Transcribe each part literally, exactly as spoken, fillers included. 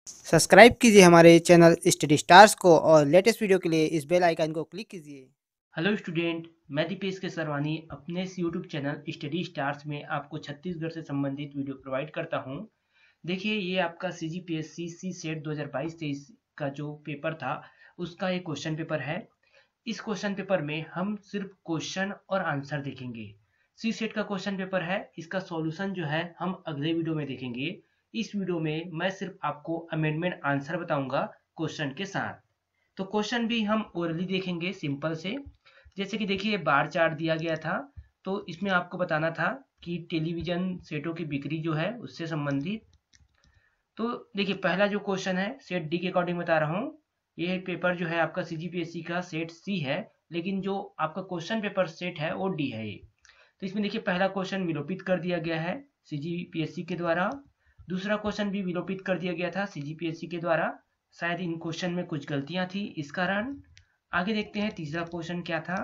Subscribe कीजिए हमारे channel study stars को और लेटेस्ट वीडियो के लिए इस बेल आइकन को क्लिक कीजिए। हेलो स्टूडेंट, मैं दीपेश के सरवानी अपने इस यूट्यूब चैनल स्टडी स्टार्स में आपको छत्तीसगढ़ से संबंधित वीडियो प्रोवाइड करता हूं। देखिए, ये आपका C G P S C C set दो हज़ार बाईस तेईस का जो पेपर था उसका एक क्वेश्चन पेपर है। इस क्वेश्चन पेपर में हम सिर्फ क्वेश्चन और आंसर देखेंगे। सी सेट का क्वेश्चन पेपर है, इसका सॉल्यूशन जो है हम अगले वीडियो में देखेंगे। इस वीडियो में मैं सिर्फ आपको अमेंडमेंट आंसर बताऊंगा क्वेश्चन के साथ। तो क्वेश्चन भी हम ओरली देखेंगे सिंपल से। जैसे कि देखिए, बार चार्ट दिया गया था, तो इसमें आपको बताना था कि टेलीविजन सेटों की बिक्री जो है उससे संबंधित। तो देखिए, पहला जो क्वेश्चन है सेट डी के अकॉर्डिंग बता रहा हूँ। ये पेपर जो है आपका सी जी पी एस सी का सेट सी है, लेकिन जो आपका क्वेश्चन पेपर सेट है वो डी है ये। तो इसमें देखिए, पहला क्वेश्चन विलोपित कर दिया गया है सी जी पी एस सी के द्वारा। दूसरा क्वेश्चन भी विलोपित कर दिया गया था सी जी पी एस सी के द्वारा। शायद इन क्वेश्चन में कुछ गलतियां थी इस कारण। आगे देखते हैं तीसरा क्वेश्चन क्या था।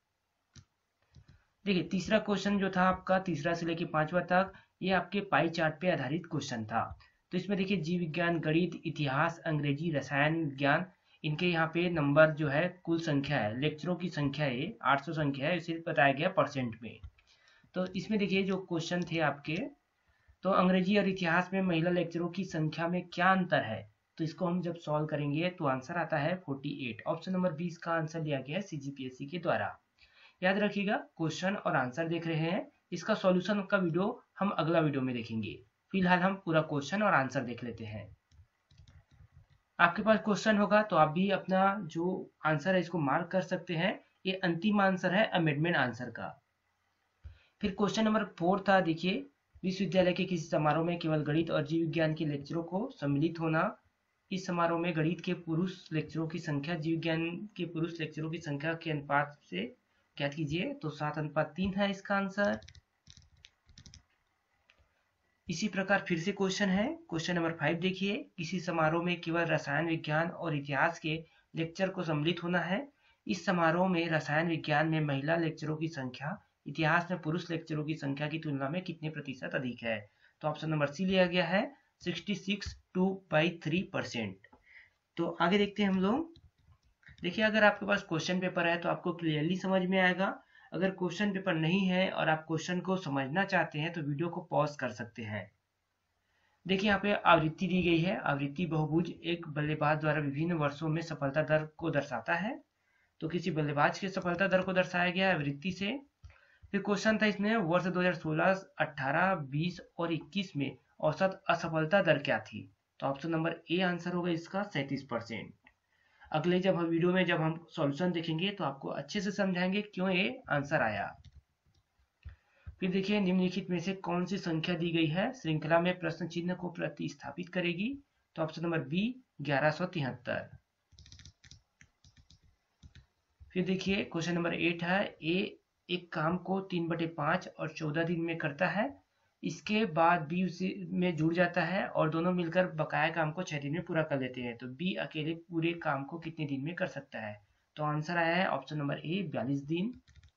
देखिए, तीसरा क्वेश्चन जो था आपका तीसरा से लेके पांचवा तक, ये आपके पाई चार्ट पे आधारित क्वेश्चन था। तो इसमें देखिए, जीव विज्ञान, गणित, इतिहास, अंग्रेजी, रसायन विज्ञान, इनके यहाँ पे नंबर जो है कुल संख्या है, लेक्चरों की संख्या है आठ सौ संख्या है, इसे बताया गया परसेंट में। तो इसमें देखिए जो क्वेश्चन थे आपके, तो अंग्रेजी और इतिहास में महिला लेक्चरों की संख्या में क्या अंतर है। तो इसको हम जब सॉल्व करेंगे तो आंसर आता है अड़तालीस। ऑप्शन नंबर बीस का आंसर दिया गया है सी जी पी एस सी के द्वारा। याद रखिएगा, क्वेश्चन और आंसर देख रहे हैं, इसका सॉल्यूशन का वीडियो हम अगला वीडियो में देखेंगे। फिलहाल हम पूरा क्वेश्चन और आंसर देख लेते हैं। आपके पास क्वेश्चन होगा तो आप भी अपना जो आंसर है इसको मार्क कर सकते हैं। ये अंतिम आंसर है अमेंडमेंट आंसर का। फिर क्वेश्चन नंबर फोर था, देखिए, विश्वविद्यालय के किसी समारोह में केवल गणित और जीव विज्ञान के लेक्चरों को सम्मिलित होना। इस समारोह में गणित के पुरुष लेक्चरों की संख्या जीव विज्ञान के पुरुष लेक्चरों की संख्या के अनुपात से ज्ञात कीजिए। तो सात अनुपात तीन है इसका आंसर। इसी प्रकार फिर से क्वेश्चन है, क्वेश्चन नंबर फाइव देखिए, किसी समारोह में केवल रसायन विज्ञान और इतिहास के लेक्चर को सम्मिलित होना है। इस समारोह में रसायन विज्ञान में महिला लेक्चरों की संख्या इतिहास में पुरुष लेक्चरों की संख्या की तुलना में कितने प्रतिशत अधिक है। तो ऑप्शन नंबर सी लिया गया है sixty six two by three percent. तो आगे देखते हैं हम लोग। देखिए, अगर आपके पास क्वेश्चन पेपर है तो आपको क्लियरली समझ में आएगा। अगर क्वेश्चन पेपर नहीं है और आप क्वेश्चन को समझना चाहते हैं तो वीडियो को पॉज कर सकते हैं। देखिए, यहाँ पे आवृत्ति दी गई है। आवृत्ति बहुभुज एक बल्लेबाज द्वारा विभिन्न वर्षों में सफलता दर को दर्शाता है। तो किसी बल्लेबाज की सफलता दर को दर्शाया गया है आवृत्ति से। फिर क्वेश्चन था इसमें, वर्ष दो हज़ार सोलह, अठारह, बीस और इक्कीस में औसत असफलता दर क्या थी। तो ऑप्शन नंबर ए आंसर होगा इसका सैंतीस परसेंट। अगले जब हम वीडियो में जब हम सॉल्यूशन देखेंगे तो आपको अच्छे से समझाएंगे क्यों ये आंसर आया। फिर देखिए, निम्नलिखित में से कौन सी संख्या दी गई है श्रृंखला में प्रश्न चिन्ह को प्रतिस्थापित करेगी। तो ऑप्शन नंबर बी ग्यारह सौ तिहत्तर। फिर देखिए, क्वेश्चन नंबर एट है, ए एक काम को तीन बटे पांच और चौदह दिन में करता है, इसके बाद बी उसी में जुड़ जाता है और दोनों मिलकर बकाया काम को छह दिन में पूरा कर लेते हैं। तो बी अकेले पूरे काम को कितने दिन में कर सकता है। तो आंसर आया है ऑप्शन नंबर ए बयालीस दिन।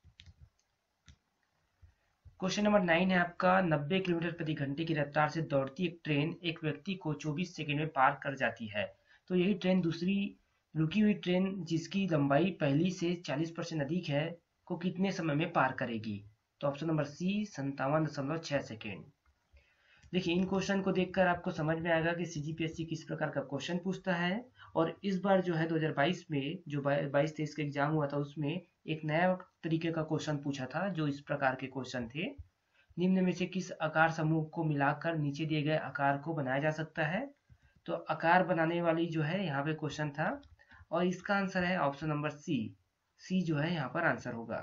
क्वेश्चन नंबर नाइन है आपका, नब्बे किलोमीटर प्रति घंटे की रफ्तार से दौड़ती एक ट्रेन एक व्यक्ति को चौबीस सेकंड में पार कर जाती है। तो यही ट्रेन दूसरी रुकी हुई ट्रेन जिसकी लंबाई पहली से चालीस परसेंट अधिक है को कितने समय में पार करेगी। तो ऑप्शन नंबर सी संतावन दशमलव छह सेकेंड। देखिए, इन क्वेश्चन को देखकर आपको समझ में आएगा कि सी जी पी एस सी किस प्रकार का क्वेश्चन पूछता है। और इस बार जो है दो हज़ार बाईस में जो बाईस तेईस का एग्जाम हुआ था उसमें एक नया तरीके का क्वेश्चन पूछा था। जो इस प्रकार के क्वेश्चन थे, निम्न में से किस आकार समूह को मिलाकर नीचे दिए गए आकार को बनाया जा सकता है। तो आकार बनाने वाली जो है यहाँ पे क्वेश्चन था और इसका आंसर है ऑप्शन नंबर सी। सी जो है यहाँ पर आंसर होगा।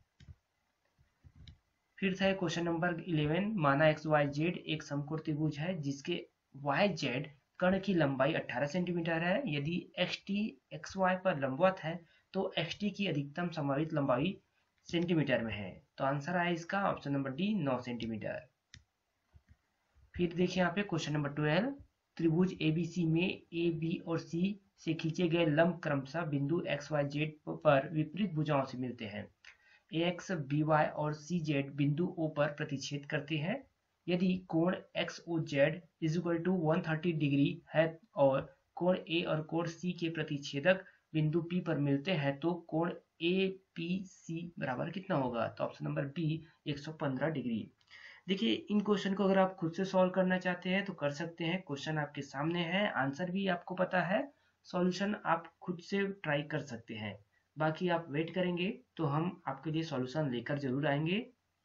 फिर था क्वेश्चन नंबर इलेवन, माना एक्स वाई जेड एक समकोण त्रिभुज है जिसके वाई जेड कर्ण की लंबाई अठारह सेंटीमीटर है। यदि एक्स टी एक्स वाई पर लंबवत है तो एक्स टी की अधिकतम संभावित लंबाई सेंटीमीटर में है। तो आंसर आया इसका ऑप्शन नंबर डी नौ सेंटीमीटर। फिर देखिए यहाँ पे क्वेश्चन नंबर ट्वेल्व, त्रिभुज एबीसी में ए बी और सी से खींचे गए लंब क्रमशः बिंदु एक्स वाई जेड पर विपरीत भुजाओं से मिलते हैं। ए एक्स बी वाई और सी जेड बिंदु ओ पर प्रतिच्छेद करते हैं। यदि कोण X O Z is equal to one thirty degree है और कोण ए और कोण सी के प्रतिच्छेदक बिंदु P पर मिलते हैं तो कोण ए पी सी बराबर कितना होगा? तो ऑप्शन नंबर बी एक सौ पंद्रह डिग्री। देखिए इन क्वेश्चन को अगर आप खुद से सॉल्व करना चाहते हैं तो कर सकते हैं। क्वेश्चन आपके सामने है, आंसर भी आपको पता है, सॉल्यूशन आप खुद से ट्राई कर सकते हैं। बाकी आप वेट करेंगे तो हम आपके लिए सॉल्यूशन लेकर जरूर आएंगे।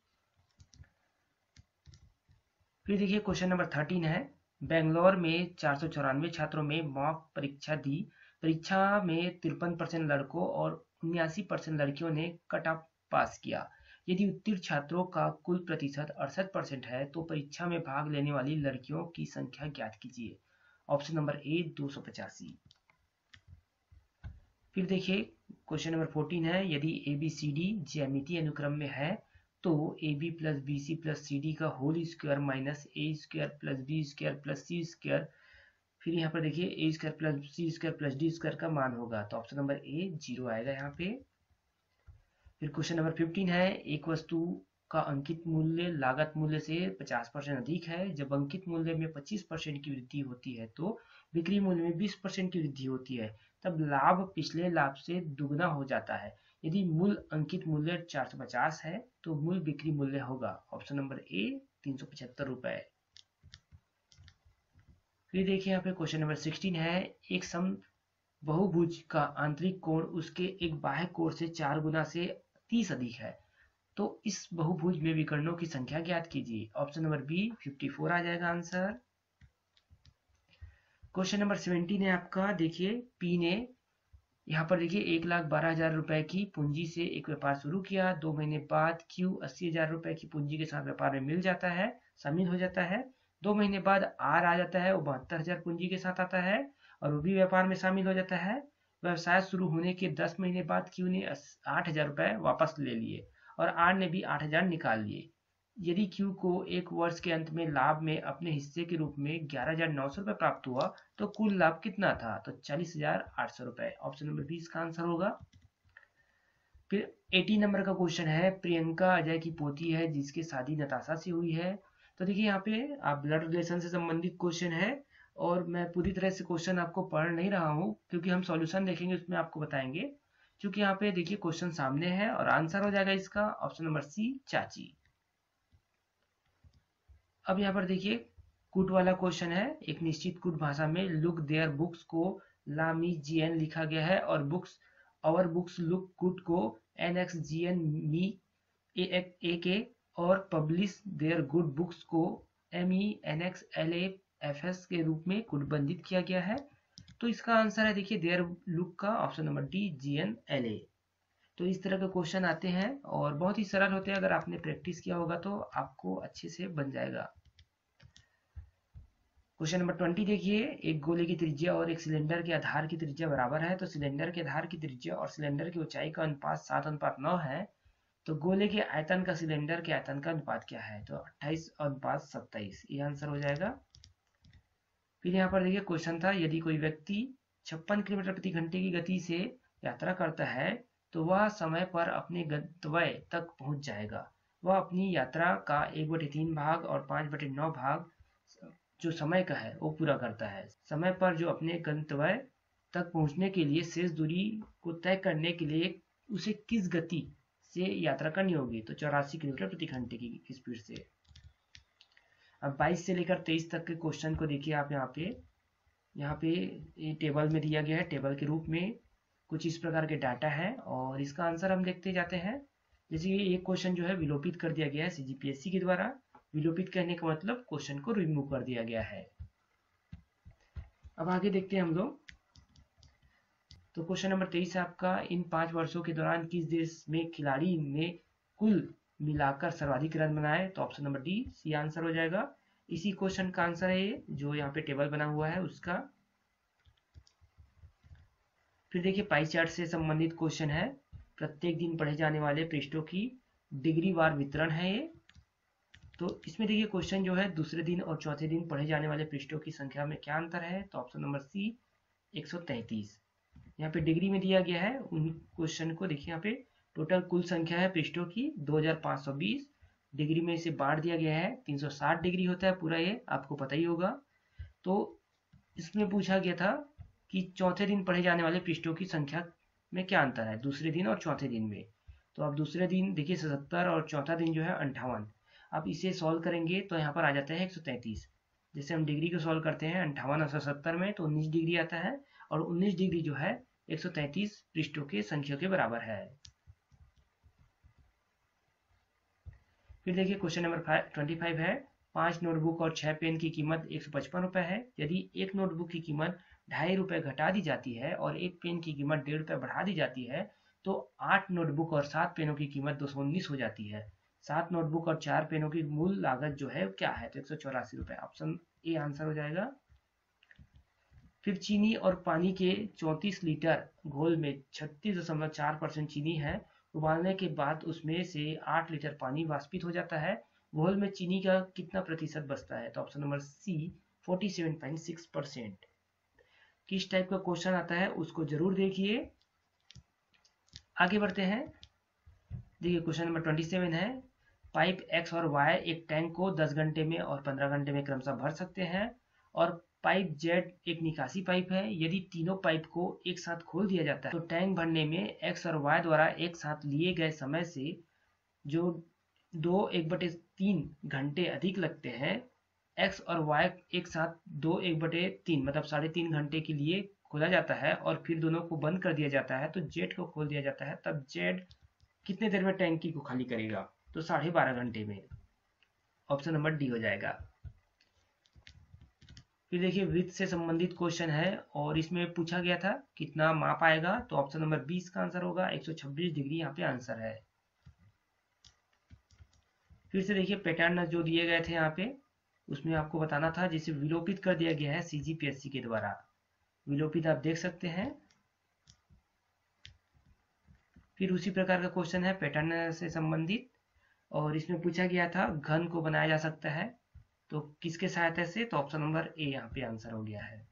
फिर देखिए क्वेश्चन नंबर थर्टीन है, बेंगलोर में चार सौ चौरानवे छात्रों में मॉक परीक्षा दी। परीक्षा में तिरपन परसेंट लड़कों और उन्यासी परसेंट लड़कियों ने कट ऑफ पास किया। यदि उत्तीर्ण छात्रों का कुल प्रतिशत अड़सठ परसेंट है तो परीक्षा में भाग लेने वाली लड़कियों की संख्या ज्ञात कीजिए। ऑप्शन नंबर ए दो सौ पचासी। फिर देखिए क्वेश्चन नंबर फोर्टीन है, यदि ए बी सी डी ज्यामितीय अनुक्रम में है तो A B plus B C plus C D का whole square minus A square plus B square plus C square, फिर यहाँ पर देखिए A square plus C square plus D square का मान होगा। तो ऑप्शन नंबर ए जीरो आएगा यहाँ पे। फिर क्वेश्चन नंबर फिफ्टीन है, एक वस्तु का अंकित मूल्य लागत मूल्य से पचास परसेंट अधिक है। जब अंकित मूल्य में पच्चीस परसेंट की वृद्धि होती है तो बिक्री मूल्य में बीस परसेंट की वृद्धि होती है, तब लाभ पिछले लाभ से दुगना हो जाता है। यदि मूल अंकित मूल्य चार सौ पचास है तो मूल बिक्री मूल्य होगा। ऑप्शन नंबर ए तीन सौ पचहत्तर रुपए। फिर देखिए यहाँ पे क्वेश्चन नंबर सिक्सटीन है, एक सम बहुभुज का आंतरिक कोण उसके एक बाह्य कोण से चार गुना से तीस अधिक है, तो इस बहुभुज में विकर्णों की संख्या ज्ञात कीजिए। ऑप्शन नंबर बी चौवन आ जाएगा आंसर। क्वेश्चन नंबर सेवेंटीन है आपका, देखिए पी ने यहाँ पर देखिए एक लाख बारह हजार रुपए की पूंजी से एक व्यापार शुरू किया। दो महीने बाद क्यू अस्सी हजार रुपए की पूंजी के साथ व्यापार में मिल जाता है, शामिल हो जाता है। दो महीने बाद आर आ जाता है, वो बहत्तर हजार पूंजी के साथ आता है और वो भी व्यापार में शामिल हो जाता है। व्यवसाय शुरू होने के दस महीने बाद क्यू ने आठ हजार रुपए वापस ले लिए और आर ने भी आठ हजार निकाल लिए। यदि क्यू को एक वर्ष के अंत में लाभ में अपने हिस्से के रूप में ग्यारह हजार नौ सौ रुपए प्राप्त हुआ तो कुल लाभ कितना था? तो चालीस हजार आठ सौ रुपए। ऑप्शन नंबर बी इसका आंसर होगा। फिर अस्सी नंबर का क्वेश्चन है, प्रियंका अजय की पोती है जिसकी शादी नताशा से हुई है। तो देखिए यहाँ पे आप ब्लड रिलेशन से संबंधित क्वेश्चन है और मैं पूरी तरह से क्वेश्चन आपको पढ़ नहीं रहा हूँ क्योंकि हम सॉल्यूशन देखेंगे उसमें आपको बताएंगे। क्योंकि यहाँ पे देखिए क्वेश्चन सामने है और आंसर हो जाएगा इसका ऑप्शन नंबर सी चाची। अब यहाँ पर देखिए कुट वाला क्वेश्चन है, एक निश्चित कुट भाषा में लुक देयर बुक्स को लामीजियन लिखा गया है और बुक्स और बुक्स लुक कुट को N X G N me A के और पब्लिश देयर गुड बुक्स को M E N X L A F S के रूप में कुटबंधित किया गया है। तो इसका आंसर है देखिए देयर लुक का option number D G N L A. तो इस तरह के क्वेश्चन आते हैं और बहुत ही सरल होते हैं, अगर आपने प्रैक्टिस किया होगा तो आपको अच्छे से बन जाएगा। क्वेश्चन नंबर ट्वेंटी देखिए, एक गोले की त्रिज्या और एक सिलेंडर के आधार की त्रिज्या बराबर है तो सिलेंडर के आधार की त्रिज्या और सिलेंडर की ऊंचाई का अनुपात सात अनुपात नौ है, तो गोले के आयतन का सिलेंडर के आयतन का अनुपात क्या है? तो अट्ठाईस अनुपात सत्ताईस, ये आंसर हो जाएगा। फिर यहाँ पर देखिए क्वेश्चन था, यदि कोई व्यक्ति छप्पन किलोमीटर प्रति घंटे की गति से यात्रा करता है तो वह समय पर अपने गंतव्य तक पहुंच जाएगा। वह अपनी यात्रा का एक बटे तीन भाग और पांच बटे नौ भाग जो समय का है वो पूरा करता है। समय पर जो अपने गंतव्य तक पहुंचने के लिए शेष दूरी को तय करने के लिए उसे किस गति से यात्रा करनी होगी? तो चौरासी किलोमीटर प्रति घंटे की स्पीड से। अब बाईस से लेकर तेईस तक के क्वेश्चन को देखिए आप यहाँ पे यहाँ पे ये टेबल में दिया गया है, टेबल के रूप में कुछ इस प्रकार के डाटा है और इसका आंसर हम देखते जाते हैं। जैसे ये एक क्वेश्चन जो है विलोपित कर दिया गया है सी जी पी एस सी के द्वारा। विलोपित करने का मतलब क्वेश्चन को रिमूव कर दिया गया है। अब आगे देखते हैं हम लोग। तो क्वेश्चन नंबर तेईस है आपका, इन पांच वर्षों के दौरान किस देश में खिलाड़ी ने कुल मिलाकर सर्वाधिक रन बनाए? तो option number D C answer हो जाएगा। इसी क्वेश्चन का आंसर है ये जो यहाँ पे टेबल बना हुआ है उसका। फिर देखिए पाई चार्ट से संबंधित क्वेश्चन है, प्रत्येक दिन पढ़े जाने वाले पृष्ठों की डिग्री वार वितरण है ये। तो इसमें देखिए क्वेश्चन जो है दूसरे दिन और चौथे दिन पढ़े जाने वाले पृष्ठों की संख्या में क्या अंतर है? तो ऑप्शन नंबर सी एक सौ तैंतीस। यहाँ पे डिग्री में दिया गया है उन क्वेश्चन को देखिए, यहाँ पे टोटल कुल संख्या है पृष्ठों की दो हजार पाँच सौ बीस, डिग्री में इसे बांट दिया गया है। तीन सौ साठ डिग्री होता है पूरा, ये आपको पता ही होगा। तो इसमें पूछा गया था कि चौथे दिन पढ़े जाने वाले पृष्ठों की संख्या में क्या अंतर है दूसरे दिन और चौथे दिन में। तो आप दूसरे दिन देखिए सत्तर और चौथा दिन जो है अंठावन। आप इसे सॉल्व करेंगे तो यहाँ पर आ जाता है एक सौ तैंतीस। जैसे हम डिग्री को सॉल्व करते हैं अंठावन और सत्तर में तो उन्नीस डिग्री आता है, और उन्नीस डिग्री जो है एक सौ तैंतीस पृष्ठों के संख्या के बराबर है। फिर देखिए क्वेश्चन नंबर ट्वेंटी फाइव है, पांच नोटबुक और छह पेन की कीमत एक सौ पचपन रुपए है। यदि एक नोटबुक की कीमत ढाई रुपए घटा दी जाती है और एक पेन की कीमत डेढ़ रुपए बढ़ा दी जाती है तो आठ नोटबुक और सात पेनों की कीमत दो सौ उन्नीस हो जाती है। सात नोटबुक और चार पेनों की मूल लागत जो है क्या है, तो एक सौ चौरासी रुपए। ऑप्शन ए आंसर हो जाएगा। फिर चीनी और पानी के चौंतीस लीटर घोल में छत्तीस दशमलव चार परसेंट चीनी है। उबालने के बाद उसमें से आठ लीटर पानी वाष्पित हो जाता है। घोल में चीनी का कितना प्रतिशत बचता है, तो ऑप्शन नंबर सी सैंतालीस पॉइंट सिक्स परसेंट। किस टाइप का क्वेश्चन आता है उसको जरूर देखिए। आगे बढ़ते हैं। देखिए क्वेश्चन नंबर ट्वेंटी सेवन है, पाइप एक्स और वाई एक टैंक को दस घंटे में और पंद्रह घंटे में क्रमशः भर सकते हैं, और पाइप जेड एक निकासी पाइप है। यदि तीनों पाइप को एक साथ खोल दिया जाता है तो टैंक भरने में एक्स और वाई द्वारा एक साथ लिए गए समय से जो दो एक बटे तीन घंटे अधिक लगते हैं, एक्स और वाई एक साथ दो एक बटे तीन मतलब साढ़े तीन घंटे के लिए खोला जाता है और फिर दोनों को बंद कर दिया जाता है, तो जेड को खोल दिया जाता है, तब जेड कितने देर में टैंकी को खाली करेगा, तो साढ़े बारह घंटे में। ऑप्शन नंबर डी हो जाएगा। फिर देखिए वृत्त से संबंधित क्वेश्चन है और इसमें पूछा गया था कितना माप आएगा, तो ऑप्शन नंबर बीस का आंसर होगा, एक सौ छब्बीस डिग्री यहाँ पे आंसर है। फिर से देखिए पैटर्न जो दिए गए थे यहाँ पे उसमें आपको बताना था, जिसे विलोपित कर दिया गया है सीजीपीएससी के द्वारा। विलोपित आप देख सकते हैं। फिर उसी प्रकार का क्वेश्चन है पैटर्न से संबंधित, और इसमें पूछा गया था घन को बनाया जा सकता है तो किसके सहायता से, तो ऑप्शन नंबर ए यहाँ पे आंसर हो गया है।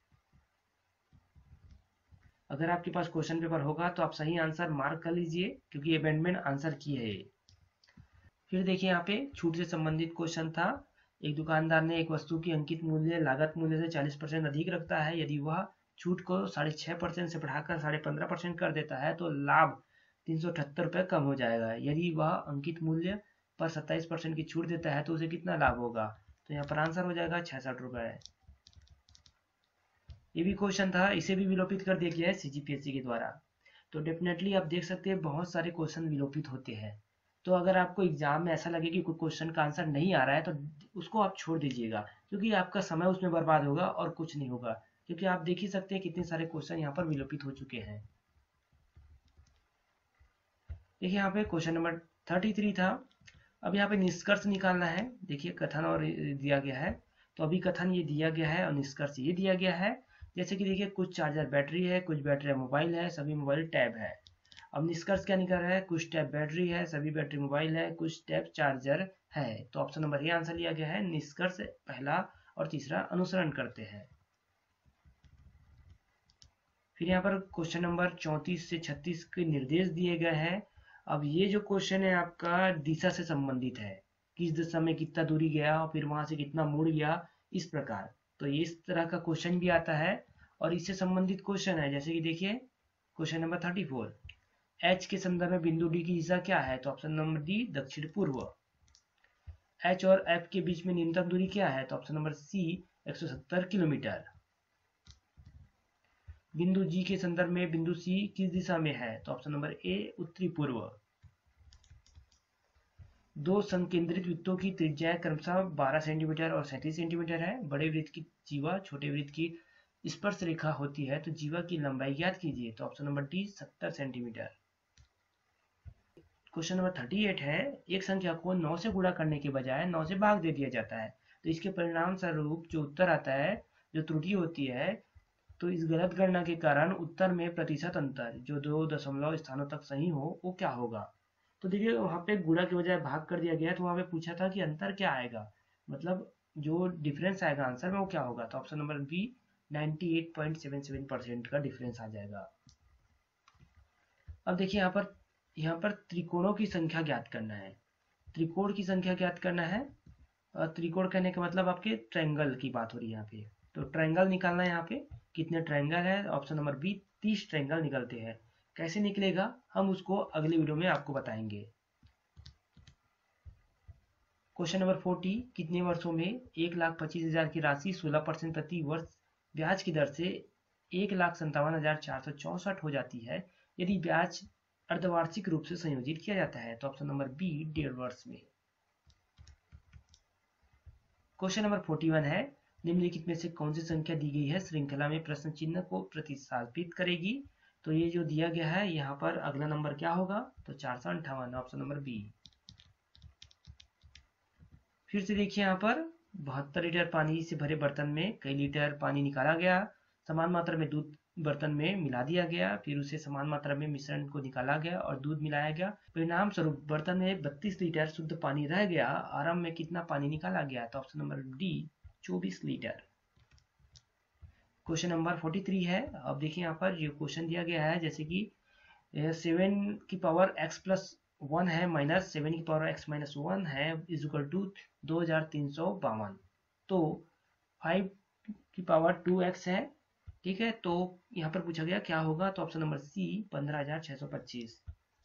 अगर आपके पास क्वेश्चन पेपर होगा तो आप सही आंसर मार्क कर लीजिए क्योंकि अमेंडमेंट आंसर की है। फिर देखिए यहाँ पे छूट से संबंधित क्वेश्चन था, एक दुकानदार ने एक वस्तु की अंकित मूल्य लागत मूल्य से चालीस परसेंट अधिक रखता है। यदि वह छूट को साढ़े छह परसेंट से बढ़ाकर साढ़े पंद्रह परसेंट कर देता है तो लाभ तीन सौ अठहत्तर रुपये कम हो जाएगा। यदि वह अंकित मूल्य पर सत्ताईस परसेंट की छूट देता है तो उसे कितना लाभ होगा, तो यहाँ पर आंसर हो जाएगा छियासठ रुपये। ये भी क्वेश्चन था, इसे भी विलोपित कर दिया गया है सीजीपीएससी के द्वारा। तो डेफिनेटली आप देख सकते हैं बहुत सारे क्वेश्चन विलोपित होते हैं। तो अगर आपको एग्जाम में ऐसा लगे कि कोई क्वेश्चन का आंसर नहीं आ रहा है तो उसको आप छोड़ दीजिएगा, क्योंकि आपका समय उसमें बर्बाद होगा और कुछ नहीं होगा, क्योंकि आप देख ही सकते हैं कितने सारे क्वेश्चन यहाँ पर विलोपित हो चुके हैं। देखिए यहाँ पे क्वेश्चन नंबर थर्टी थ्री था। अब यहाँ पे निष्कर्ष निकालना है। देखिए कथन और दिया गया है, तो अभी कथन ये दिया गया है और निष्कर्ष ये दिया गया है। जैसे कि देखिए कुछ चार्जर बैटरी है, कुछ बैटरी मोबाइल है, सभी मोबाइल टैब है। अब निष्कर्ष क्या निकल रहा है, कुछ टैब बैटरी है, सभी बैटरी मोबाइल है, कुछ टैब चार्जर है। तो ऑप्शन नंबर ए आंसर लिया गया है। निष्कर्ष पहला और तीसरा अनुसरण करते हैं। फिर यहाँ पर क्वेश्चन नंबर चौंतीस से छत्तीस के निर्देश दिए गए हैं। अब ये जो क्वेश्चन है आपका दिशा से संबंधित है, किस दिशा में कितना दूरी गया और फिर वहां से कितना मुड़ गया, इस प्रकार। तो ये इस तरह का क्वेश्चन भी आता है और इससे संबंधित क्वेश्चन है। जैसे कि देखिए question number thirty four, H के संदर्भ में बिंदु डी की दिशा क्या है, तो ऑप्शन नंबर डी दक्षिण पूर्व। एच और एफ के बीच में न्यूनतम दूरी क्या है, तो ऑप्शन नंबर सी एक सौ सत्तर किलोमीटर। बिंदु जी के संदर्भ में बिंदु सी किस दिशा में है, तो ऑप्शन नंबर ए उत्तरी पूर्व। दो संकेंद्रित वृत्तों की त्रिज्या क्रमशः बारह सेंटीमीटर और सैंतीस सेंटीमीटर है। बड़े वृत्त की जीवा छोटे वृत्त की स्पर्श रेखा होती है, तो जीवा की लंबाई ज्ञात कीजिए, तो ऑप्शन नंबर डी सत्तर centimetre. Question number thirty eight है, एक संख्या को नौ से गुणा करने के बजाय नौ से भाग दे दिया जाता है, तो इसके परिणाम स्वरूप जो उत्तर आता है, जो त्रुटि होती है, तो इस गलत गणना के कारण उत्तर में प्रतिशत अंतर जो दो दशमलव स्थानों तक सही हो वो क्या होगा। तो देखिए वहां पे गुणा के बजाय भाग कर दिया गया, तो वहां पे पूछा था कि अंतर क्या आएगा, मतलब जो डिफरेंस आएगा आंसर में वो क्या होगा, तो ऑप्शन नंबर बी अट्ठानवे पॉइंट सात सात परसेंट का डिफरेंस आ जाएगा। अब देखिए यहाँ पर यहाँ पर त्रिकोणों की संख्या ज्ञात करना है। त्रिकोण की संख्या ज्ञात करना है। त्रिकोण कहने का मतलब आपके ट्रायंगल की बात हो रही है यहाँ पे, तो ट्रायंगल निकालना है। यहाँ पे कितने ट्रायंगल है, ऑप्शन नंबर बी तीस ट्रायंगल निकलते हैं। कैसे निकलेगा हम उसको अगले वीडियो में आपको बताएंगे। क्वेश्चन नंबर फोर्टी, कितने वर्षों में एक लाख पच्चीस हजार की राशि सोलह परसेंट प्रति वर्ष ब्याज की दर से एक लाख संतावन हजार चार सौ चौसठ हो जाती है यदि ब्याज अर्धवार्षिक रूप से संयोजित किया जाता है? तो ऑप्शन नंबर बी डेढ़ वर्ष में। क्वेश्चन नंबर फोर्टी वन है, निम्नलिखित में से कौन सी संख्या दी गई है श्रृंखला में प्रश्न चिन्ह को प्रतिस्थापित करेगी? तो ये जो दिया गया है यहाँ पर अगला नंबर क्या होगा, तो चार सौ अंठावन, ऑप्शन नंबर बी। फिर से देखिए यहाँ पर बहत्तर लीटर पानी से भरे बर्तन में कई लीटर पानी निकाला गया, समान मात्रा में दूध बर्तन में मिला दिया गया, फिर उसे समान मात्रा में मिश्रण को निकाला गया और दूध मिलाया गया। परिणाम स्वरूप बर्तन में बत्तीस लीटर शुद्ध पानी रह गया, आरंभ में कितना पानी निकाला गया? तो ऑप्शन नंबर डी चौबीस litre. Question number forty three है। अब देखिए यहाँ पर ये क्वेश्चन दिया गया है, जैसे कि सेवन की पावर एक्स प्लस वन है माइनस सेवन की पावर एक्स माइनस वन है इज इक्वल टू दो हजार तीन सौ बावन। तो फाइव की पावर टू एक्स है, ठीक है। तो यहाँ पर पूछा गया क्या होगा, तो ऑप्शन नंबर सी पंद्रह हजार छह सौ पच्चीस।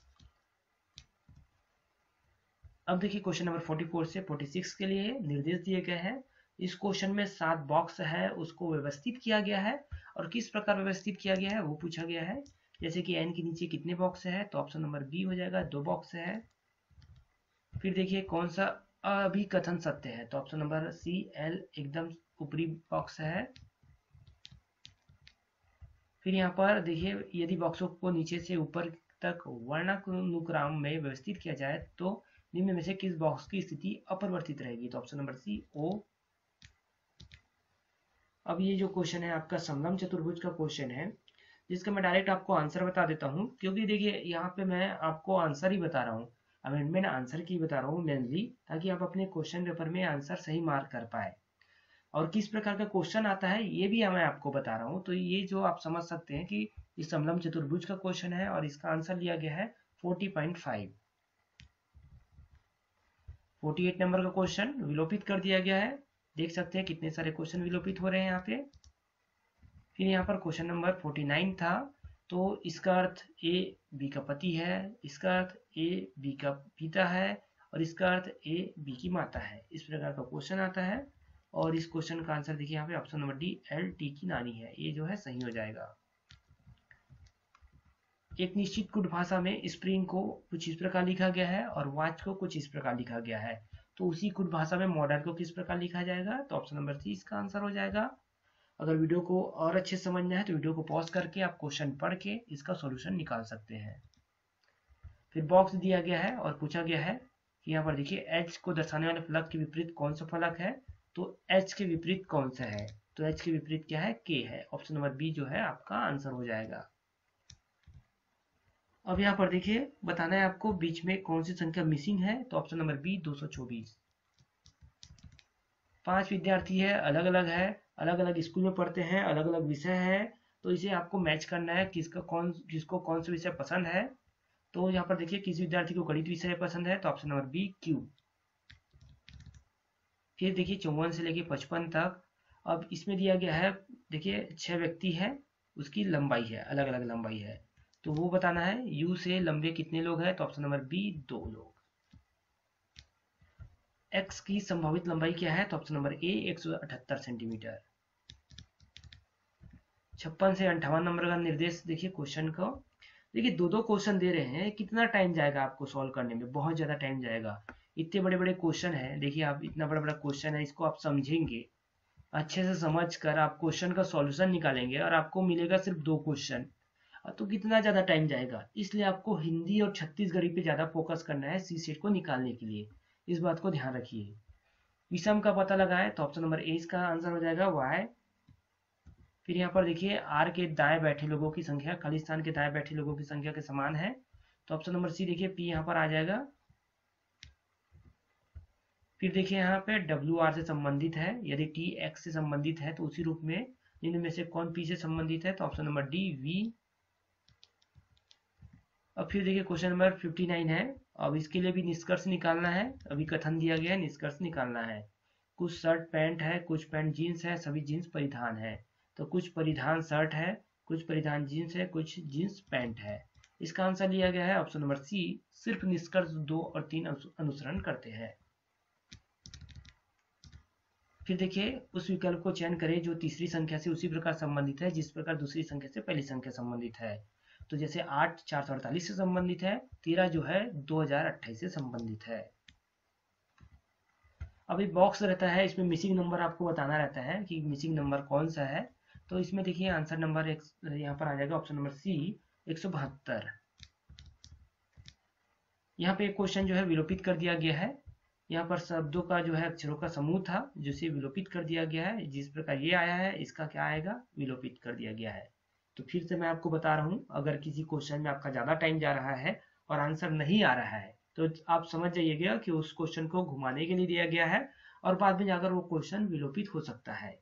अब देखिए क्वेश्चन नंबर फोर्टी फोर से फोर्टी सिक्स के लिए निर्देश दिए गए हैं। इस क्वेश्चन में सात बॉक्स है, उसको व्यवस्थित किया गया है और किस प्रकार व्यवस्थित किया गया है वो पूछा गया है। जैसे कि एन के नीचे कितने बॉक्स है, तो ऑप्शन नंबर बी हो जाएगा, दो बॉक्स है। फिर देखिए कौन सा अभिकथन सत्य है, तो ऑप्शन नंबर सी एल एकदम ऊपरी बॉक्स है। फिर यहाँ पर देखिए यदि बॉक्सों को नीचे से ऊपर तक वर्णानुक्रम में व्यवस्थित किया जाए तो निम्न में से किस बॉक्स की स्थिति अपरिवर्तित रहेगी, तो ऑप्शन नंबर सी ओ। अब ये जो क्वेश्चन है आपका समलंब चतुर्भुज का क्वेश्चन है, जिसका मैं डायरेक्ट आपको आंसर बता देता हूँ, क्योंकि देखिए यहाँ पे मैं आपको आंसर ही बता रहा हूँ, अमेंडमेंट आंसर की बता रहा हूँ मेनली, ताकि आप अपने क्वेश्चन पेपर में आंसर सही मार्क कर पाए। और किस प्रकार का क्वेश्चन आता है ये भी मैं आपको बता रहा हूँ। तो ये जो आप समझ सकते हैं कि इस समलंब चतुर्भुज का क्वेश्चन है और इसका आंसर लिया गया है forty point five. Forty eight number का क्वेश्चन विलोपित कर दिया गया है, देख सकते हैं कितने सारे क्वेश्चन विलोपित हो रहे हैं यहाँ पे। फिर यहाँ पर क्वेश्चन नंबर फोर्टी नाइन था, तो इसका अर्थ ए बी का पति है, इसका अर्थ ए बी का पिता है और इसका अर्थ ए बी की माता है। इस प्रकार का क्वेश्चन आता है और इस क्वेश्चन का आंसर देखिए यहाँ पे option number D L T की नानी है, ये जो है सही हो जाएगा। एक निश्चित कुट भाषा में स्प्रिंग को कुछ इस प्रकार लिखा गया है और वॉच को कुछ इस प्रकार लिखा गया है, तो उसी कुट भाषा में मॉडल को किस प्रकार लिखा जाएगा, तो ऑप्शन नंबर सी इसका आंसर हो जाएगा। अगर वीडियो को और अच्छे से समझना है तो वीडियो को पॉज करके आप क्वेश्चन पढ़ के इसका सॉल्यूशन निकाल सकते हैं। फिर बॉक्स दिया गया है और पूछा गया है कि यहाँ पर देखिए एच को दर्शाने वाले फलक के विपरीत कौन सा फलक है, तो एच के विपरीत कौन सा है, तो एच के विपरीत क्या है, के है। ऑप्शन नंबर बी जो है आपका आंसर हो जाएगा। अब यहाँ पर देखिए बताना है आपको बीच में कौन सी संख्या मिसिंग है, तो ऑप्शन नंबर बी दो सौ चौबीस। पांच विद्यार्थी है, अलग अलग है, अलग अलग स्कूल में पढ़ते हैं, अलग अलग विषय है, तो इसे आपको मैच करना है किसका कौन किसको कौन सा विषय पसंद है। तो यहाँ पर देखिए किसी विद्यार्थी को गणित विषय पसंद है, तो ऑप्शन नंबर बी क्यू। फिर देखिए चौवन से लेके पचपन तक, अब इसमें दिया गया है देखिए छह व्यक्ति है, उसकी लंबाई है, अलग अलग लंबाई है, तो वो बताना है यू से लंबे कितने लोग हैं, तो ऑप्शन नंबर बी दो लोग। एक्स की संभावित लंबाई क्या है, तो ऑप्शन नंबर ए एक सौ अठहत्तर सेंटीमीटर। छप्पन से अंठावन नंबर का निर्देश देखिए क्वेश्चन को, देखिए दो दो क्वेश्चन दे रहे हैं, कितना टाइम जाएगा आपको सॉल्व करने में, बहुत ज्यादा टाइम जाएगा। इतने बड़े बड़े क्वेश्चन है, देखिए आप इतना बड़ा बड़ा क्वेश्चन है, इसको आप समझेंगे अच्छे से, समझ कर आप क्वेश्चन का सॉल्यूशन निकालेंगे और आपको मिलेगा सिर्फ दो क्वेश्चन, तो कितना ज्यादा टाइम जाएगा। इसलिए आपको हिंदी और छत्तीसगढ़ी पे ज्यादा फोकस करना है सी सेट को निकालने के लिए, इस बात को ध्यान रखिए। विषम का पता लगाए, तो ऑप्शन नंबर ए इसका आंसर हो जाएगा वाई। फिर यहाँ पर देखिए आर के दाएं बैठे लोगों की संख्या खाली स्थान के दाएं बैठे लोगों की संख्या के समान है, तो ऑप्शन नंबर सी देखिए पी यहाँ पर आ जाएगा। फिर देखिए यहाँ पे डब्ल्यू आर से संबंधित है, यदि टी एक्स से संबंधित है तो उसी रूप में निम्न में से कौन पी से संबंधित है, तो ऑप्शन नंबर डी वी। अब फिर देखिए क्वेश्चन नंबर फिफ्टी नाइन है। अब इसके लिए भी निष्कर्ष निकालना है। अभी कथन दिया गया है, निष्कर्ष निकालना है। कुछ शर्ट पैंट है, कुछ पैंट जीन्स है, सभी जीन्स परिधान है। तो कुछ परिधान शर्ट है, कुछ परिधान जीन्स है, कुछ जीन्स पैंट है। इसका आंसर लिया गया है ऑप्शन नंबर सी। सिर्फ निष्कर्ष दो और तीन अनुसरण करते हैं। फिर देखिए उस विकल्प को चयन करें जो तीसरी संख्या से उसी प्रकार संबंधित है जिस प्रकार दूसरी संख्या से पहली संख्या संबंधित है। तो जैसे आठ चार सौ अड़तालीस से संबंधित है, तेरह जो है दो हजार अट्ठाईस से संबंधित है। अब एक बॉक्स रहता है, इसमें मिसिंग नंबर आपको बताना रहता है कि मिसिंग नंबर कौन सा है। तो इसमें देखिए आंसर नंबर एक यहाँ पर आ जाएगा ऑप्शन नंबर सी एक सौ बहत्तर। यहाँ पे एक क्वेश्चन जो है विलोपित कर दिया गया है। यहाँ पर शब्दों का जो है अक्षरों का समूह था जिसे विलोपित कर दिया गया है। जिस प्रकार ये आया है इसका क्या आएगा, विलोपित कर दिया गया है। तो फिर से मैं आपको बता रहा हूँ, अगर किसी क्वेश्चन में आपका ज्यादा टाइम जा रहा है और आंसर नहीं आ रहा है तो आप समझ जाइएगा कि उस क्वेश्चन को घुमाने के लिए दिया गया है और बाद में जाकर वो क्वेश्चन विलोपित हो सकता है।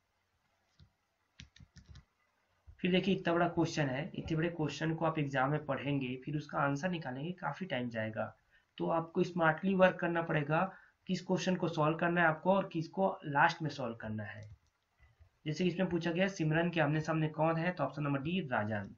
फिर देखिए इतना बड़ा क्वेश्चन है, इतने बड़े क्वेश्चन को आप एग्जाम में पढ़ेंगे फिर उसका आंसर निकालेंगे, काफी टाइम जाएगा। तो आपको स्मार्टली वर्क करना पड़ेगा, किस क्वेश्चन को सॉल्व करना है आपको और किसको लास्ट में सॉल्व करना है। जैसे कि इसमें पूछा गया सिमरन के आमने सामने कौन है, तो ऑप्शन नंबर डी राजन।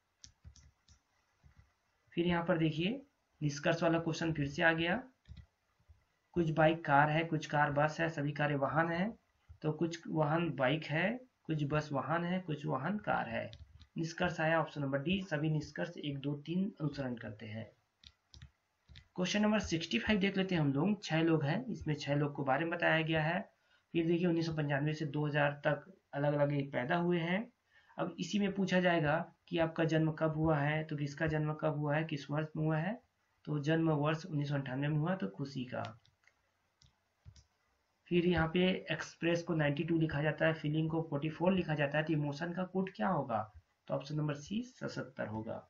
फिर यहाँ पर देखिए निष्कर्ष वाला क्वेश्चन फिर से आ गया। कुछ बाइक कार है, कुछ कार बस है, सभी कारें वाहन है। तो कुछ वाहन बाइक है, कुछ बस वाहन है, कुछ वाहन कार है। निष्कर्ष आया ऑप्शन नंबर डी, सभी निष्कर्ष एक दो तीन अनुसरण करते हैं। क्वेश्चन नंबर सिक्सटी फाइव देख लेते हैं हम लोग। छह लोग हैं, इसमें छह लोग को बारे में बताया गया है। फिर देखिए उन्नीस सौ पंचानवे से दो हजार तक अलग अलग एक पैदा हुए हैं। अब इसी में पूछा जाएगा कि आपका जन्म कब हुआ है, तो किसका जन्म कब हुआ है, किस वर्ष में हुआ है। तो जन्म वर्ष उन्नीस सौ अंठानवे में हुआ, तो खुशी का। फिर यहाँ पे एक्सप्रेस को बानवे लिखा जाता है, फीलिंग को चौवालीस लिखा जाता है, तो इमोशन का कोड क्या होगा, तो ऑप्शन नंबर सी सतहत्तर होगा।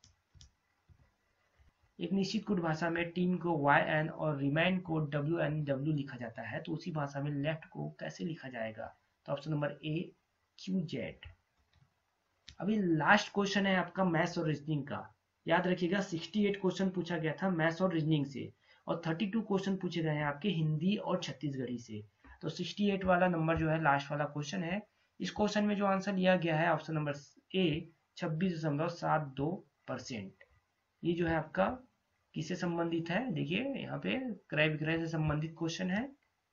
एक निश्चित कोड भाषा में टीम को वाई एन और रिमाइंड को डब्ल्यू एन डब्ल्यू लिखा जाता है, तो उसी भाषा में लेफ्ट को कैसे लिखा जाएगा, तो option number A Q Z. अभी लास्ट क्वेश्चन है आपका मैथ्स और रीजनिंग का। याद रखिएगा अड़सठ क्वेश्चन पूछा गया था मैथ्स और रीजनिंग से और बत्तीस क्वेश्चन पूछे गए हैं आपके हिंदी और छत्तीसगढ़ी से। तो अड़सठ वाला नंबर जो है लास्ट वाला क्वेश्चन है। इस क्वेश्चन में जो आंसर लिया गया है ऑप्शन नंबर ए छब्बीस दशमलव सात दो परसेंट। ये जो है आपका किससे संबंधित है, देखिए यहाँ पे क्रय विक्रय से संबंधित क्वेश्चन है।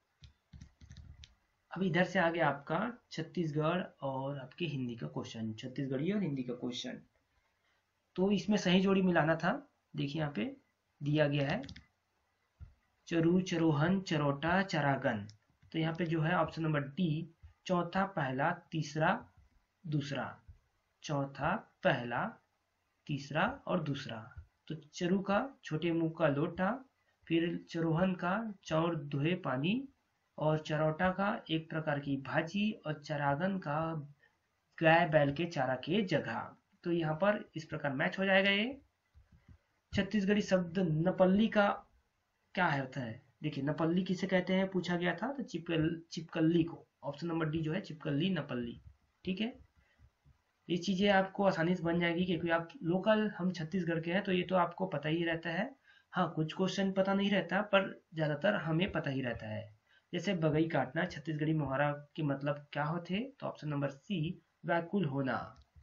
अब इधर से आ गया आपका छत्तीसगढ़ और आपके हिंदी का क्वेश्चन, छत्तीसगढ़ी और हिंदी का क्वेश्चन। तो इसमें सही जोड़ी मिलाना था। देखिए यहाँ पे दिया गया है चरू चरोहन चरोटा चरागन। तो यहाँ पे जो है ऑप्शन नंबर डी चौथा पहला तीसरा दूसरा, चौथा पहला तीसरा और दूसरा। तो चरु का छोटे मुंह का लोटा, फिर चरोहन का चौर दुहे पानी और चरौटा का एक प्रकार की भाजी और चरागन का गाय बैल के चारा के जगह। तो यहाँ पर इस प्रकार मैच हो जाएगा। ये छत्तीसगढ़ी शब्द नपल्ली का क्या होता है, देखिए नपल्ली किसे कहते हैं पूछा गया था, तो चिपकल चिपकल्ली को। ऑप्शन नंबर डी जो है चिपकल्ली नपल्ली। ठीक है, ये चीजें आपको आसानी से बन जाएगी क्योंकि आप लोकल हम छत्तीसगढ़ के हैं तो ये तो आपको पता ही रहता है। हाँ कुछ क्वेश्चन पता नहीं रहता पर ज्यादातर हमें पता ही रहता है। जैसे बगई काटना छत्तीसगढ़ी मुहावरा के मतलब क्या होते, तो ऑप्शन नंबर सी व्याकुल होना।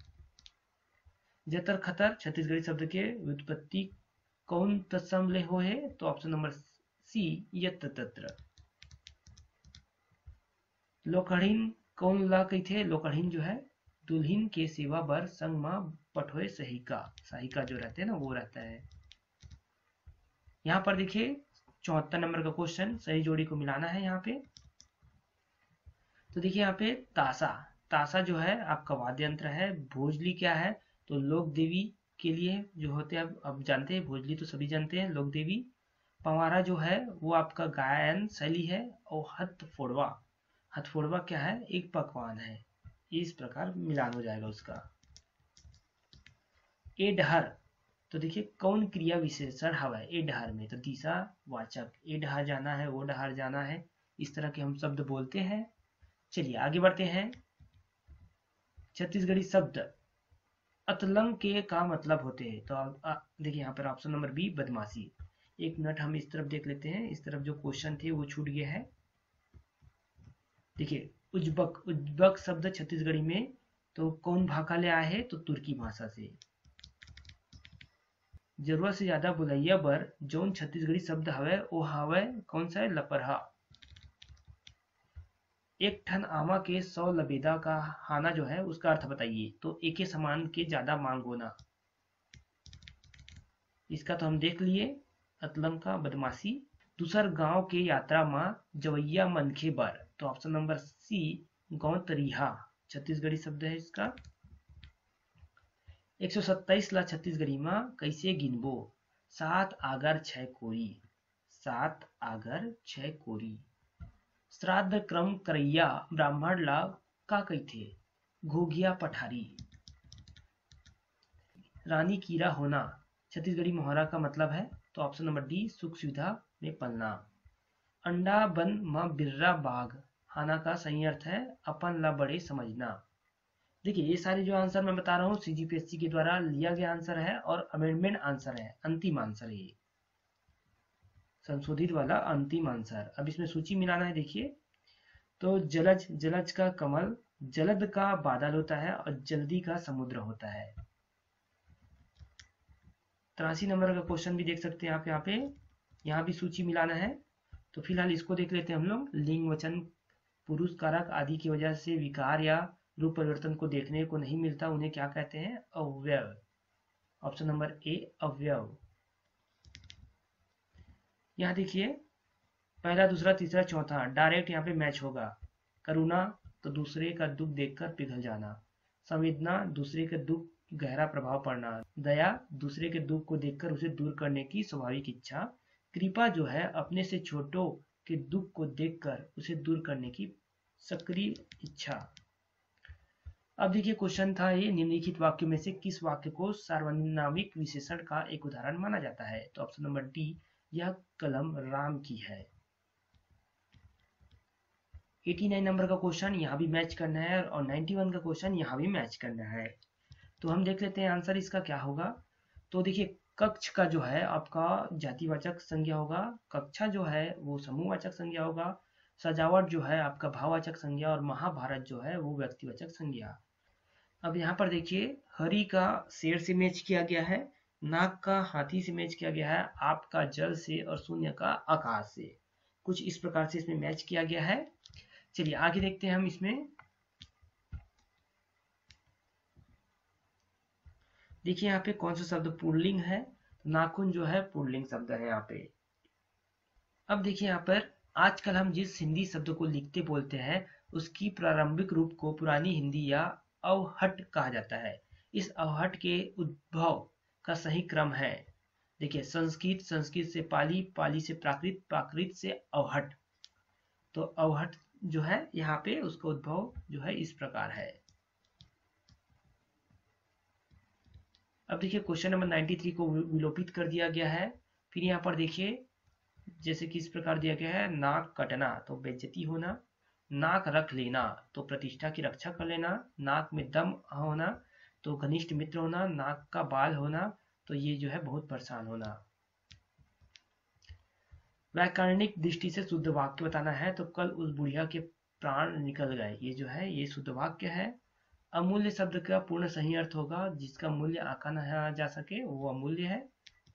जतर खतर छत्तीसगढ़ी शब्द के व्युत्पत्ति कौन तत्सम ले हो है, तो ऑप्शन नंबर सी यत्र तत्र। लोकड़ीन कौन ला कही थे, लोकड़ीन जो है दुल्हिन के सेवा बर संग मां पठोए सहिका, सहिका जो रहते हैं ना वो रहता है। यहाँ पर देखिए चौहत्तर नंबर का क्वेश्चन, सही जोड़ी को मिलाना है यहाँ पे। तो देखिए यहाँ पे ताशा, ताशा जो है आपका वाद्य यंत्र है। भोजली क्या है, तो लोक देवी के लिए जो होते हैं, अब जानते हैं भोजली तो सभी जानते हैं लोक देवी। पंवारा जो है वो आपका गायन शैली है और हथफोड़वा, हथफोड़वा क्या है, एक पकवान है। इस प्रकार मिलान हो जाएगा उसका। ए डहर, तो देखिए कौन क्रिया विशेषण हवा है ए डहर में, तो दिशा वाचक, ए डहर जाना है वो डहर जाना है, इस तरह के हम शब्द बोलते हैं। चलिए आगे बढ़ते हैं। छत्तीसगढ़ी शब्द अतलंग के का मतलब होते हैं। तो आप देखिए यहाँ पर ऑप्शन नंबर बी बदमाशी। एक मिनट हम इस तरफ देख लेते हैं, इस तरफ जो क्वेश्चन थे वो छूट गया है। देखिए उज्बक, उज्बक शब्द छत्तीसगढ़ी में तो कौन भाषा ले आए है, तो तुर्की भाषा से। जरूरत से ज्यादा बुलैया बर जौन छत्तीसगढ़ी शब्द हवे वो हवे कौन सा है, लपरहा। एक ठन आमा के सौ लबेदा का हाना जो है उसका अर्थ बताइए, तो एक ही समान के ज्यादा मांग होना। इसका तो हम देख लिए, अतलंग का बदमाशी। दूसर गांव के यात्रा मां जवैया मनखे बर, तो ऑप्शन नंबर सी गौ तरीहा छत्तीसगढ़ी शब्द है इसका। एक सौ सत्ताईस ला छत्तीसगढ़ी मां कैसे गिनबो, सात आगर छह कोरी, सात आगर छह कोरी। श्राद्ध क्रम करैया ब्राह्मण ला का कहिथे, घोघिया पठारी। रानी कीरा होना छत्तीसगढ़ी मोहरा का मतलब है, तो ऑप्शन नंबर डी सुख सुविधा में पलना। अंडा बन म बिर्रा बाघ हाना का सही अर्थ है अपन ला बड़े समझना। देखिए ये सारे जो आंसर मैं बता रहा हूँ सीजीपीएससी के द्वारा लिया गया आंसर है और अमेंडमेंट आंसर है, अंतिम आंसर है ये, संशोधित वाला अंतिम आंसर। अब इसमें सूची मिलाना है। देखिए तो जलज, जलज का कमल, जलद का बादल होता है और जल्दी का समुद्र होता है। तिरासी नंबर का क्वेश्चन भी देख सकते हैं आप यहाँ पे, यहाँ भी सूची मिलाना है। तो फिलहाल इसको देख लेते हैं हम लोग। लिंग वचन पुरुष कारक आदि की वजह से विकार या रूप परिवर्तन को देखने को नहीं मिलता, उन्हें क्या कहते हैं, अव्यव। ऑप्शन नंबर ए अव्यव। यहाँ देखिए पहला दूसरा तीसरा चौथा डायरेक्ट यहाँ पे मैच होगा। करुणा तो दूसरे का दुख देखकर पिघल जाना, संवेदना दूसरे के दुख गहरा प्रभाव पड़ना, दया दूसरे के दुख को देखकर उसे दूर करने की स्वाभाविक इच्छा, कृपा जो है अपने से छोटों के दुख को देखकर उसे दूर करने की सक्रिय इच्छा। अब देखिए क्वेश्चन था ये, निम्नलिखित वाक्य में से किस वाक्य को सार्वनामिक विशेषण का एक उदाहरण माना जाता है, तो ऑप्शन नंबर डी यह कलम राम की है। नवासी नंबर का क्वेश्चन यहाँ भी मैच करना है और इक्यानवे का क्वेश्चन यहाँ भी मैच करना है। तो हम देख लेते हैं आंसर इसका क्या होगा। तो देखिए कक्ष का जो है आपका जातिवाचक संज्ञा होगा, कक्षा जो है वो समूहवाचक संज्ञा होगा, सजावट जो है आपका भाववाचक संज्ञा और महाभारत जो है वो व्यक्तिवाचक संज्ञा। अब यहाँ पर देखिए हरि का शेर से मैच किया गया है, नाग का हाथी से मैच किया गया है, आप का जल से और शून्य का आकाश से। कुछ इस प्रकार से इसमें मैच किया गया है। चलिए आगे देखते हैं हम इसमें। देखिए यहाँ पे कौन सा शब्द पुल्लिंग है, नाखून जो है पुल्लिंग शब्द है यहाँ पे। अब देखिए यहाँ पर आजकल हम जिस हिंदी शब्द को लिखते बोलते हैं उसकी प्रारंभिक रूप को पुरानी हिंदी या अवहट कहा जाता है। इस अवहट के उद्भव का सही क्रम है, देखिए संस्कृत, संस्कृत से पाली, पाली से प्राकृत, प्राकृत से अवहट। तो अवहट जो है यहाँ पे उसका उद्भव जो है इस प्रकार है। अब देखिए क्वेश्चन नंबर तिरानवे को विलोपित कर दिया गया है। फिर यहाँ पर देखिए जैसे कि इस प्रकार दिया गया है, नाक कटना तो बेइज्जती होना, नाक रख लेना तो प्रतिष्ठा की रक्षा कर लेना, नाक में दम होना तो घनिष्ठ मित्र होना, नाक का बाल होना तो ये जो है बहुत परेशान होना। व्याकरणिक दृष्टि से शुद्ध वाक्य बताना है, तो कल उस बुढ़िया के प्राण निकल गए, ये जो है ये शुद्ध वाक्य है। अमूल्य शब्द का पूर्ण सही अर्थ होगा जिसका मूल्य आंका न जा सके वो अमूल्य है।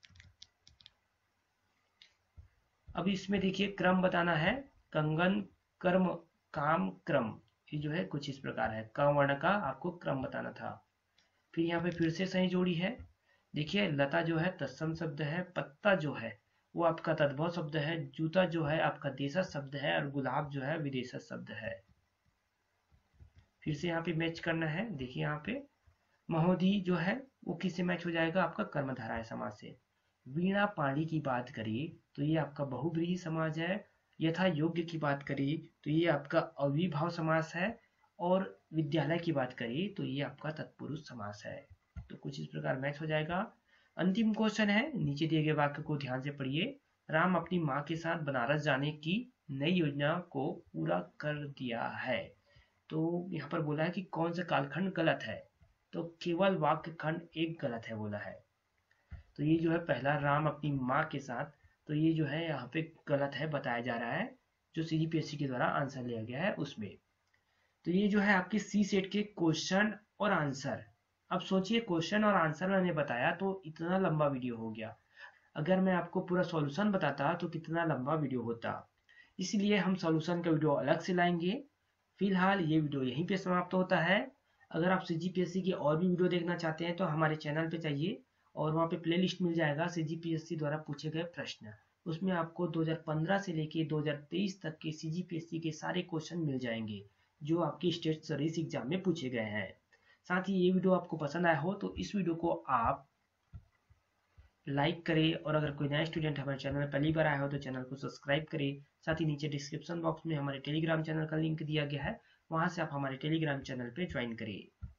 अब इसमें देखिए क्रम बताना है, कंगन कर्म काम क्रम, ये जो है कुछ इस प्रकार है, क वर्ण का आपको क्रम बताना था। फिर यहाँ पे फिर से सही जोड़ी है। देखिए लता जो है तत्सम शब्द है, पत्ता जो है वो आपका तद्भव शब्द है, जूता जो है आपका देशज शब्द है और गुलाब जो है विदेशज शब्द है। फिर से यहाँ पे मैच करना है। देखिए यहाँ पे महोदय जो है वो किससे मैच हो जाएगा, आपका कर्मधारय समाज से। वीणा पाणी की बात करिए तो ये आपका बहुब्रीहि समाज है, यथा योग्य की बात करिए तो ये आपका अविभाव समास है और विद्यालय की बात करिए तो ये आपका तत्पुरुष समास है। तो कुछ इस प्रकार मैच हो जाएगा। अंतिम क्वेश्चन है, नीचे दिए गए वाक्य को ध्यान से पढ़िए। राम अपनी माँ के साथ बनारस जाने की नई योजना को पूरा कर दिया है। तो यहाँ पर बोला है कि कौन सा कालखंड गलत है, तो केवल वाक्य खंड एक गलत है बोला है। तो ये जो है पहला राम अपनी माँ के साथ, तो ये जो है यहाँ पे गलत है बताया जा रहा है, जो सीजीपीएससी के द्वारा आंसर लिया गया है उसमें। तो ये जो है आपके सी सेट के क्वेश्चन और आंसर। अब सोचिए क्वेश्चन और आंसर मैंने बताया तो इतना लंबा वीडियो हो गया, अगर मैं आपको पूरा सॉल्यूशन बताता तो कितना लंबा वीडियो होता। इसलिए हम सॉल्यूशन का वीडियो अलग से लाएंगे। फिलहाल ये वीडियो यहीं पे समाप्त होता है। अगर आप सीजीपीएससी की और भी वीडियो देखना चाहते हैं तो हमारे चैनल पे जाइए और वहाँ पे प्लेलिस्ट मिल जाएगा सीजीपीएससी द्वारा पूछे गए प्रश्न। उसमें आपको दो हज़ार पंद्रह से लेके दो हज़ार तेईस तक के सीजीपीएससी के सारे क्वेश्चन मिल जाएंगे जो आपकी स्टेट सर्विस एग्जाम में पूछे गए हैं। साथ ही ये वीडियो आपको पसंद आया हो तो इस वीडियो को आप लाइक करें, और अगर कोई नया स्टूडेंट हमारे चैनल में पहली बार आया हो तो चैनल को सब्सक्राइब करें। साथ ही नीचे डिस्क्रिप्शन बॉक्स में हमारे टेलीग्राम चैनल का लिंक दिया गया है, वहां से आप हमारे टेलीग्राम चैनल पे ज्वाइन करिए।